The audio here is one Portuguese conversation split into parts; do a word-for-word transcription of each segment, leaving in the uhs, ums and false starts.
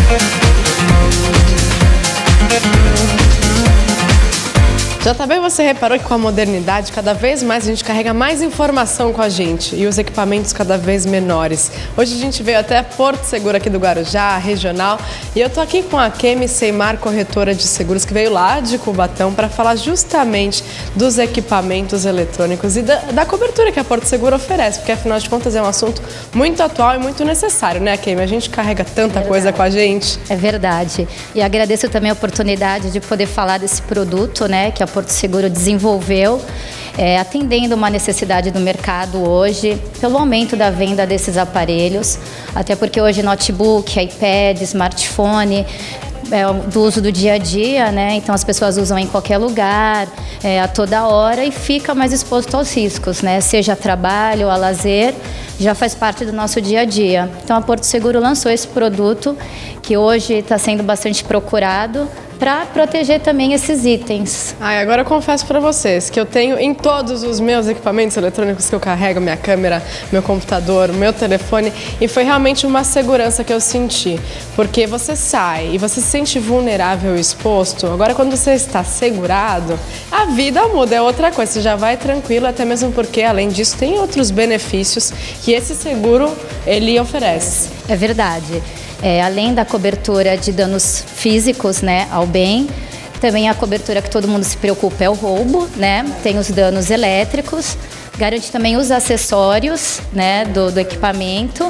Já também você reparou que com a modernidade, cada vez mais a gente carrega mais informação com a gente e os equipamentos cada vez menores. Hoje a gente veio até Porto Seguro aqui do Guarujá, regional, e eu tô aqui com a Kemi Seimar, corretora de seguros, que veio lá de Cubatão para falar justamente dos equipamentos eletrônicos e da, da cobertura que a Porto Seguro oferece, porque afinal de contas é um assunto muito atual e muito necessário, né, Kemi? A gente carrega tanta Verdade. coisa com a gente. É verdade. E agradeço também a oportunidade de poder falar desse produto, né, que a Porto Seguro desenvolveu, é, atendendo uma necessidade do mercado hoje, pelo aumento da venda desses aparelhos, até porque hoje notebook, iPad, smartphone, é, do uso do dia a dia, né? Então as pessoas usam em qualquer lugar, é, a toda hora, e fica mais exposto aos riscos, né? Seja a trabalho, a lazer, já faz parte do nosso dia a dia. Então a Porto Seguro lançou esse produto, que hoje está sendo bastante procurado, para proteger também esses itens. Ai, agora eu confesso para vocês que eu tenho em todos os meus equipamentos eletrônicos que eu carrego, minha câmera, meu computador, meu telefone, e foi realmente uma segurança que eu senti, porque você sai e você se sente vulnerável e exposto. Agora, quando você está segurado, a vida muda, é outra coisa, você já vai tranquilo, até mesmo porque, além disso, tem outros benefícios que esse seguro, ele oferece. É verdade. É, além da cobertura de danos físicos, né, ao bem, também a cobertura que todo mundo se preocupa é o roubo, né? Tem os danos elétricos, garante também os acessórios, né, do, do equipamento.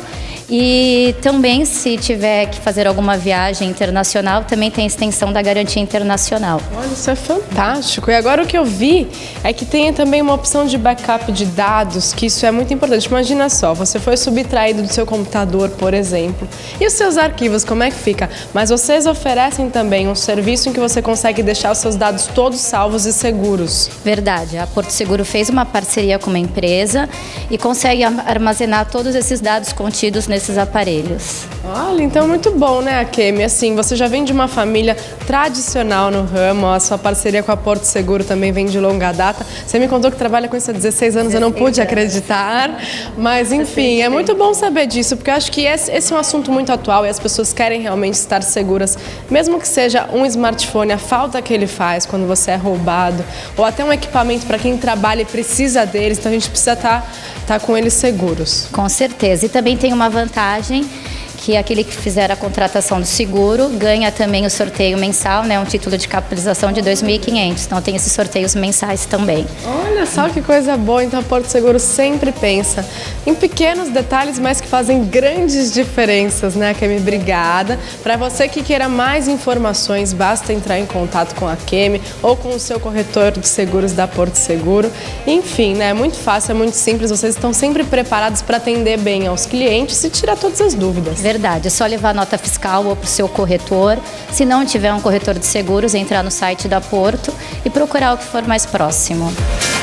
E também, se tiver que fazer alguma viagem internacional, também tem extensão da garantia internacional. Olha, isso é fantástico. E agora o que eu vi é que tem também uma opção de backup de dados, que isso é muito importante. Imagina só, você foi subtraído do seu computador, por exemplo, e os seus arquivos, como é que fica? Mas vocês oferecem também um serviço em que você consegue deixar os seus dados todos salvos e seguros. Verdade. A Porto Seguro fez uma parceria com uma empresa e consegue armazenar todos esses dados contidos nesse esses aparelhos. Olha, então muito bom, né, Kemi? Assim, você já vem de uma família tradicional no ramo, a sua parceria com a Porto Seguro também vem de longa data. Você me contou que trabalha com isso há dezesseis anos, eu não pude acreditar, mas enfim, é muito bom saber disso, porque eu acho que esse, esse é um assunto muito atual e as pessoas querem realmente estar seguras, mesmo que seja um smartphone, a falta que ele faz quando você é roubado, ou até um equipamento para quem trabalha e precisa deles, então a gente precisa estar tá, tá com eles seguros. Com certeza, e também tem uma vantagem, que aquele que fizer a contratação do seguro ganha também o sorteio mensal, né, um título de capitalização de dois mil e quinhentos. Então tem esses sorteios mensais também. Olha só que coisa boa. Então a Porto Seguro sempre pensa em pequenos detalhes, mas que fazem grandes diferenças, né, Kemi? Obrigada. Para você que queira mais informações, basta entrar em contato com a Kemi ou com o seu corretor de seguros da Porto Seguro. Enfim, né, é muito fácil, é muito simples. Vocês estão sempre preparados para atender bem aos clientes e tirar todas as dúvidas. Verdade, é só levar a nota fiscal ou para o seu corretor. Se não tiver um corretor de seguros, entrar no site da Porto e procurar o que for mais próximo.